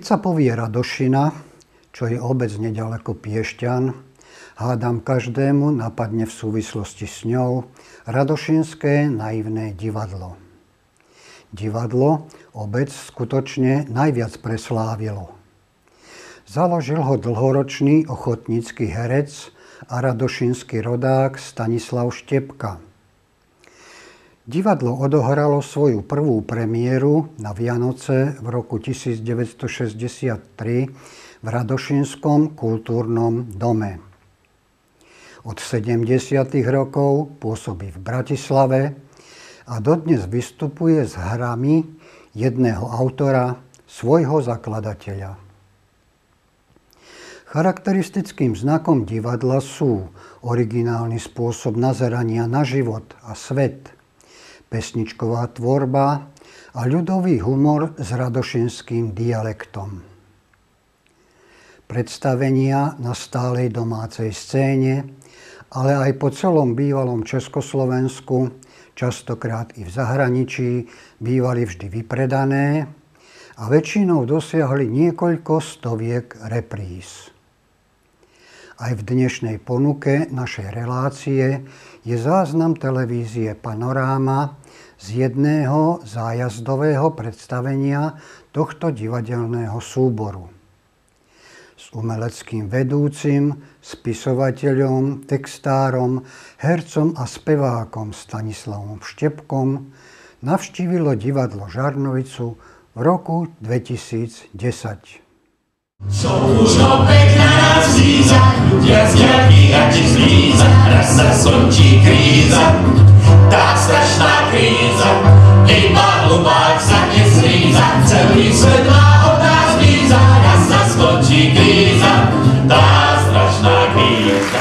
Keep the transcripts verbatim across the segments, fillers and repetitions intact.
Keď sa povie Radošina, čo je obec nedaleko Piešťan, hádam každému napadne v súvislosti s ňou Radošinské naivné divadlo. Divadlo obec skutočne najviac preslávilo. Založil ho dlhoročný ochotnícky herec a radošinský rodák Stanislav Štepka. Divadlo odohralo svoju prvú premiéru na Vianoce v roku tisícdeväťstošesťdesiattri v Radošinskom kultúrnom dome. Od sedemdesiatych rokov pôsobí v Bratislave a dodnes vystupuje s hrami jedného autora, svojho zakladateľa. Charakteristickým znakom divadla sú originálny spôsob nazerania na život a svet, pesničková tvorba a ľudový humor s radošinským dialektom. Predstavenia na stálej domácej scéne, ale aj po celom bývalom Československu, častokrát i v zahraničí, bývali vždy vypredané a väčšinou dosiahli niekoľko stoviek repríz. Aj v dnešnej ponuke našej relácie je záznam televízie Panoráma z jedného zájazdového predstavenia tohto divadelného súboru. S umeleckým vedúcim, spisovateľom, textárom, hercom a spevákom Stanislavom Štepkom navštívilo divadlo Žarnovicu v roku dvetisícdesať. Čo už opäť na nás víza, ľudia z nejakých akých zvíza, raz sa skončí kríza, tá strašná kríza, iba hlubák sa neslíza, celý svet má od nás víza, raz sa skončí kríza, tá strašná kríza.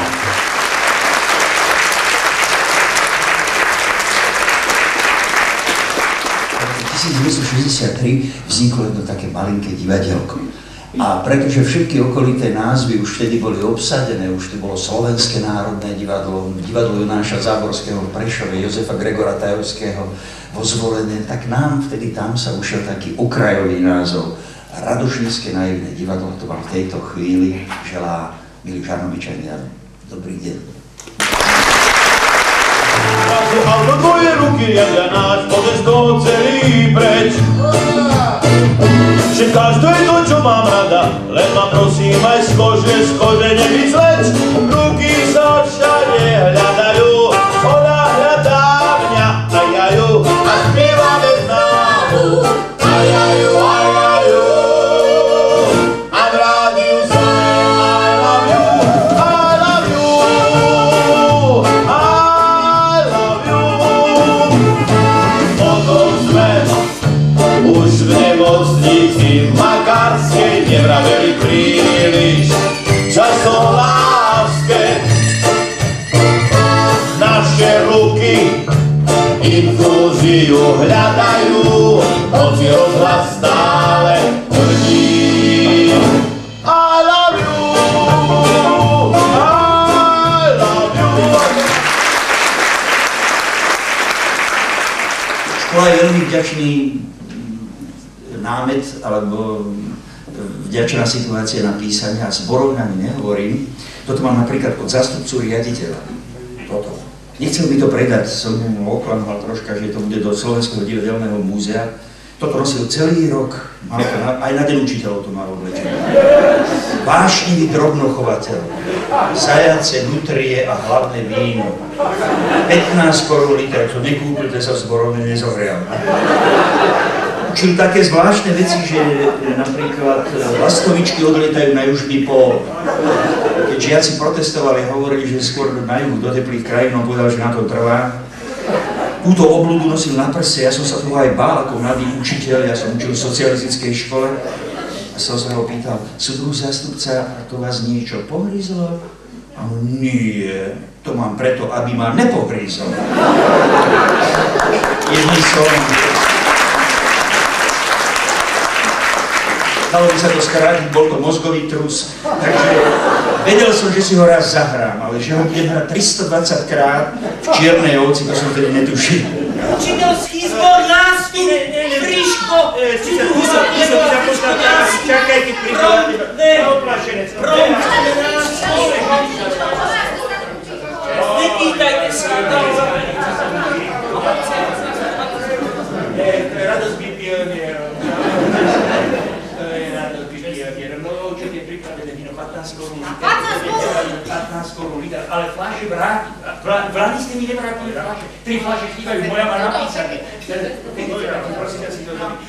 V roku tisícdeväťstošesťdesiattri vzniklo jedno také malinké divadelko. A pretože všetky okolité názvy už vtedy boli obsadené, už to bolo Slovenské národné divadlo, divadlo Jonáša Záborského v Prešove, Jozefa Gregora Tajovského vo Zvolene, tak nám vtedy tam sa ušiel taký okrajový názov. Radošinské naivné divadlo, to vám v tejto chvíli želá milí Žarnovičania. Dobrý deň. Zaťahal do tvoje ruky, ja náš podesto celý preč. Že každé to, čo mám rada, len ma prosím aj z kože, z kože nevyzleč. Ruky sa všade hľadajú, ona hľadá mňa a ja ju, a zpívame známu, a ja ju, a ja ju. A v rádiu sa I love you, I love you, I love you. Potom sme už v nemocnici v Makarskej nevraveli príliš často o láske. Naše ruky infúziu hľadajú, hoci rozhlas stále tvrdí I love you, I love you. Škola je veľmi vďačný námet, alebo vďačná situácia na písanie, a s borovnami nehovorím. Toto mám napríklad od zástupcu riaditeľa. Toto. Nechcel by to predať, som mu oklamal troška, že to bude do Slovenského divadelného múzea. Toto nosil celý rok, mal to na, aj na deň učiteľov to mal oblečené. Vášnivý drobnochovateľ, zajace, nutrie a hlavné víno. pätnásť korún liter, to nekúpil, to sa v zborovne nezohrial. Učil také zvláštne veci, že napríklad lastovičky odlietajú na južný pól. Keď žiaci protestovali, hovorili, že skôr na juhu do teplých krajín, on povedal, že na to trvá. Túto obľudu nosil na prse, ja som sa toho aj bál ako mladý učiteľ, ja som učil v socialistickej škole. A som sa ho pýtal, súdruh zástupca, a to vás niečo pohryzlo? A on, nie, to mám preto, aby ma nepohryzlo. Jedným slovom. Dalo by sa to skrátiť, bol to mozgový trus, takže vedel som, že si ho raz zahrám, ale že ho budem hrať tristodvadsať krát v Čiernej ovci, to som tedy netušil. Učiteľský zbor nástup, Friško, čakajte, prikladáte. Neoplašenec. Nepýtajte sa. Radosť by pionierov. To je radosť by pionierov. No určite pripravené víno pätnásť korún. pätnásť korún liter, ale fľaše vráti. Vráti ste mi nevrátili fľaše. Tri fľaše chýbajú, moja má napísané. Prosím, ja si to dám.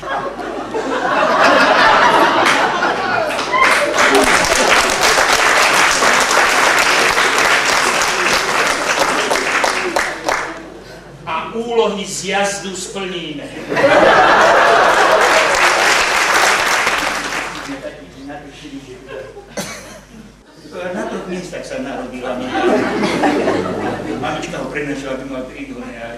A úlohy z jazdu splníme. Na troch miestach sa narodila. Mamička ho prenašala, aby mal prídu nejak.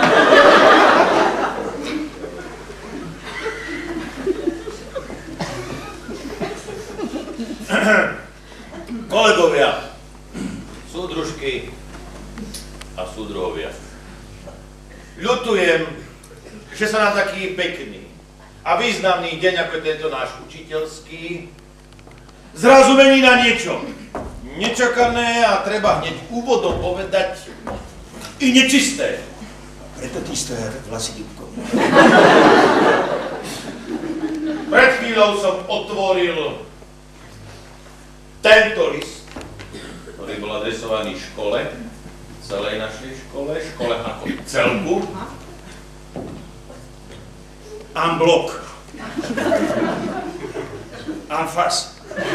Kolegovia, súdružky a súdruhovia. Ľutujem, že sa na taký pekný a významný deň, ako je tento náš učiteľský, zrazu mení na niečo nečakané a treba hneď úvodom povedať i nečisté. Preto tí stoja tak vlasy dúbkom. Pred chvíľou som otvoril tento list, ktorý bol adresovaný škole, celej našej škole, škole ako celku. En bloc. En face.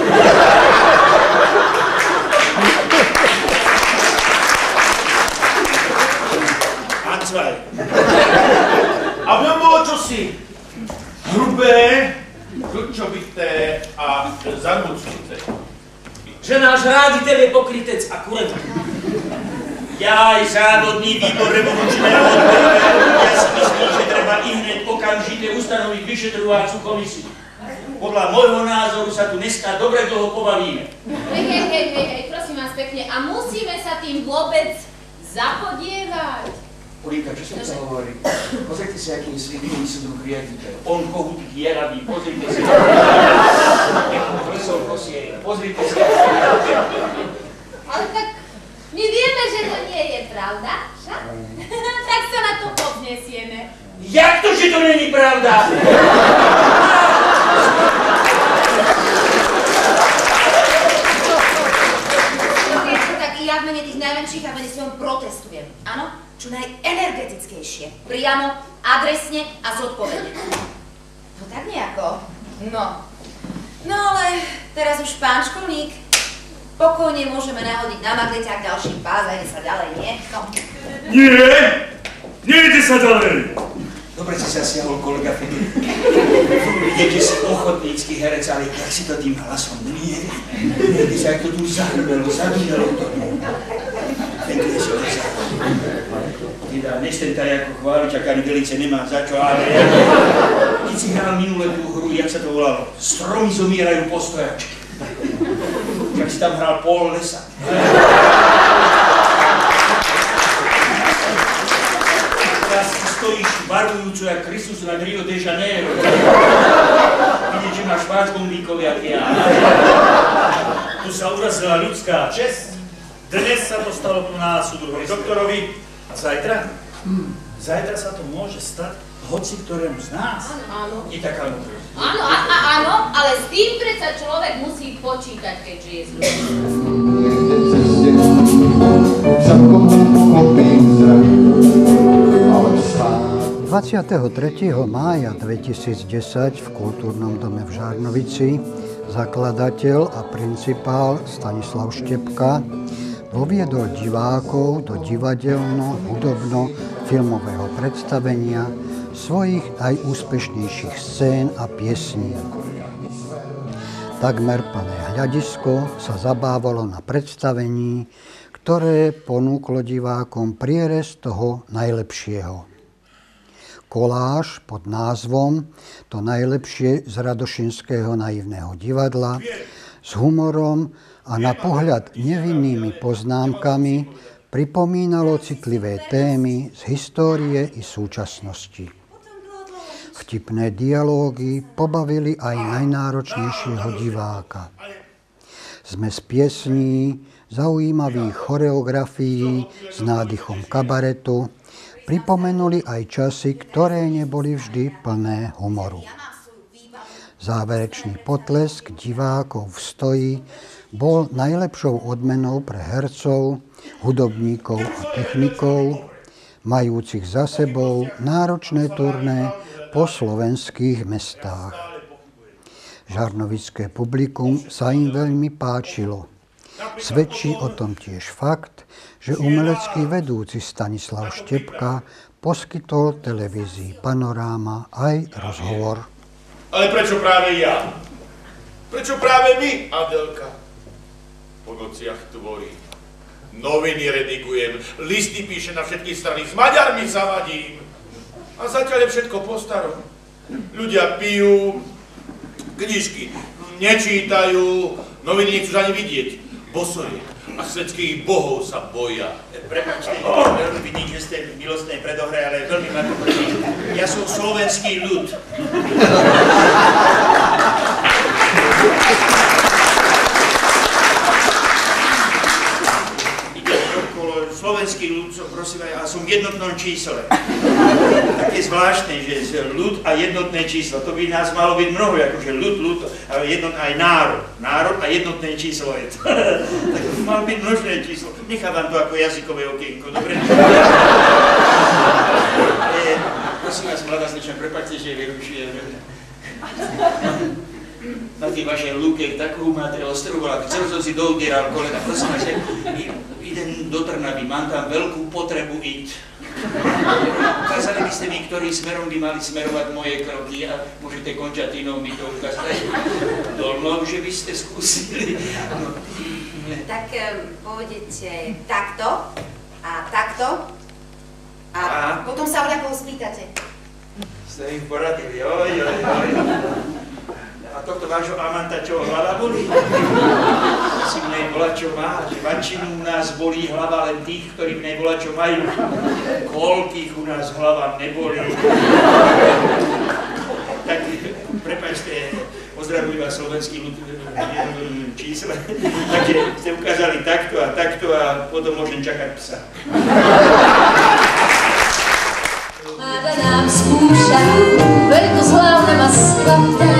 En zwei. A v ňom bolo čosi hrubé, kľúčovité a zarmucujúce. Že náš ráditeľ je pokrytec a kurevný. Jaj, závodný výbor revolučného odboru. Ja si myslím, že treba i hneď okamžite ustanoviť vyšetrovacú komisiu. Podľa môjho názoru sa tu dneska dobre dlho pobavíme. Hej, hej, hej, hej, hej, prosím vás pekne, a musíme sa tým vôbec zapodievať? Polínka, čo som to hovorí? Pozrite si, aký je svetlivý súdruh riaditeľ. On kohútik jeravý, pozrite si. Profesor Kosiej, pozrite si. Ale tak my vieme, že to nie je pravda, však? Tak sa na to povznesieme. Jak to, že to není pravda? Tak ja v mene tých najmenších a mene svojom protestujem. Áno? Čo najenergetickejšie. Priamo, adresne a zodpovedne. No tak nejako. No. No ale teraz už pán školník, pokojne môžeme nahodiť na magneťák ďalší pás a ide sa ďalej, nie? No. Nie! Nejde sa ďalej! Dobre si sa siahol, kolega Filip. Vidíte, že si ochotnícky herec, ale jak si to tým hlasom nie? Vidíte sa, jak to tu zahrbelo, zadunelo to. Pekne si to zahrbelo. Teda, nechcem tady ako chváliť, ak ani velice nemá za čo, ale keď si hral minule tú hru, jak sa to volalo? Stromy zomierajú po stojačke. Jak si tam hral pol lesa. Teraz si stojíš barvujúco jak Kristus nad Rio de Janeiro. Vidíš, že máš váš bombíkov, jak ja. Tu sa urazila ľudská česť. Dnes sa to stalo tu na súdruhovi doktorovi. A zajtra? Hmm. Zajtra sa to môže stať hoci ktorému z nás. Áno, áno. Je taká múdrosť. Áno, a, a, áno, ale s tým predsa človek musí počítať, keďže je zlý. dvadsiateho tretieho mája dvetisícdesať v Kultúrnom dome v Žarnovici zakladateľ a principál Stanislav Štepka poviedol divákov do divadelno-hudobno-filmového predstavenia svojich najúspešnejších scén a piesní. Takmer plné hľadisko sa zabávalo na predstavení, ktoré ponúklo divákom prierez toho najlepšieho. Koláž pod názvom To najlepšie z Radošinského naivného divadla s humorom a na pohľad nevinnými poznámkami pripomínalo citlivé témy z histórie i súčasnosti. Vtipné dialógy pobavili aj najnáročnejšieho diváka. Zmes piesní, zaujímavých choreografií s nádychom kabaretu pripomenuli aj časy, ktoré neboli vždy plné humoru. Záverečný potlesk divákov v stoji bol najlepšou odmenou pre hercov, hudobníkov a technikov, majúcich za sebou náročné turné po slovenských mestách. Žarnovické publikum sa im veľmi páčilo. Svedčí o tom tiež fakt, že umelecký vedúci Stanislav Štepka poskytol televízii Panoráma aj rozhovor. Ale prečo práve ja? Prečo práve my, Adelka? Po nociach tvorím, noviny redigujem, listy píšem na všetky strany, s Maďarmi zavadím. A zatiaľ je všetko po starom. Ľudia pijú, knižky nečítajú, noviny nechcú ani vidieť. Bosoriek a svetských bohov sa boja. Prepáčte, veľmi vidím, že ste v milostnej predohre, ale veľmi ma to mrzí. Ja som slovenský ľud. Ide okolo slovenský ľud, som prosím, ja som v jednotnom čísle. Také zvláštne, že ľud a jednotné číslo, to by nás malo byť mnoho, akože ľud, ľud, ale jednot, aj národ. Národ a jednotné číslo je to. Tak to by malo byť množné číslo. Nechávam to ako jazykové okienko, dobre? E, prosím vás, mladá slečna, prepáčte, že vyrušujem. Na tej vašej lúke takú máte ostrovú, ale chcel som si doudieral kolena. Prosím vás, idem do Trnavy, mám tam veľkú potrebu ísť. Ukázali by ste mi, ktorý smerom by mali smerovať moje kroky a môžete končatínou mi to ukázať dolnou, že by ste skúsili. No. Tak um, pôjdete takto a takto a, a potom sa voľakoho spýtate. Ste im poradili, oj, oj, oj. A tohto vášho amanta čo, hlava bolí? Si v nej bola čo má, že väčšinu u nás bolí hlava len tých, ktorí v nej bola čo majú. Koľkých u nás hlava nebolí. Tak, prepáčte, pozdravujem vás slovenský ľud v jednom čísle. Takže ste ukázali takto a takto a potom môžem čakať psa. Mláda nám skúša, veľkoslávna maska.